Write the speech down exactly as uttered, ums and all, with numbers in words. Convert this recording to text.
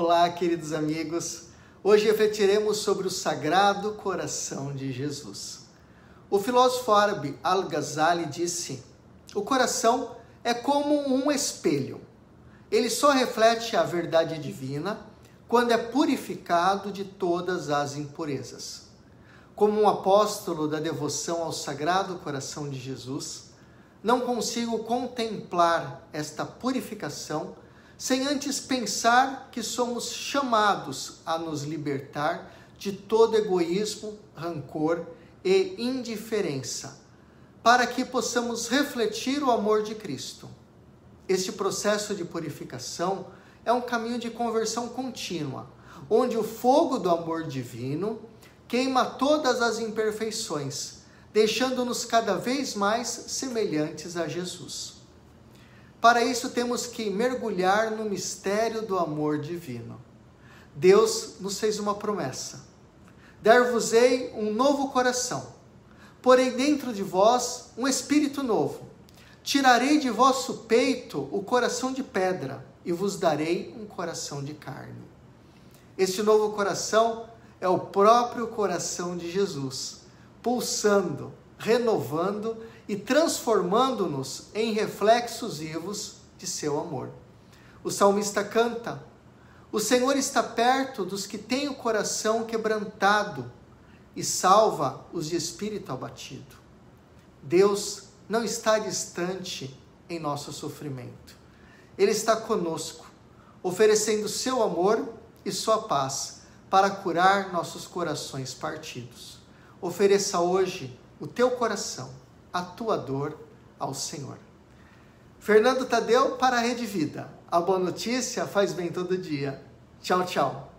Olá, queridos amigos. Hoje refletiremos sobre o Sagrado Coração de Jesus. O filósofo árabe Al-Ghazali disse: o coração é como um espelho. Ele só reflete a verdade divina quando é purificado de todas as impurezas. Como um apóstolo da devoção ao Sagrado Coração de Jesus, não consigo contemplar esta purificação sem antes pensar que somos chamados a nos libertar de todo egoísmo, rancor e indiferença, para que possamos refletir o amor de Cristo. Este processo de purificação é um caminho de conversão contínua, onde o fogo do amor divino queima todas as imperfeições, deixando-nos cada vez mais semelhantes a Jesus. Para isso temos que mergulhar no mistério do amor divino. Deus nos fez uma promessa: dar-vos-ei um novo coração, porei dentro de vós um espírito novo. Tirarei de vosso peito o coração de pedra e vos darei um coração de carne. Este novo coração é o próprio coração de Jesus, pulsando, renovando e transformando-nos em reflexos vivos de seu amor. O salmista canta: o Senhor está perto dos que têm o coração quebrantado e salva os de espírito abatido. Deus não está distante em nosso sofrimento. Ele está conosco, oferecendo seu amor e sua paz para curar nossos corações partidos. Ofereça hoje o teu coração, a tua dor ao Senhor. Fernando Tadeu para a Rede Vida. A boa notícia faz bem todo dia. Tchau, tchau.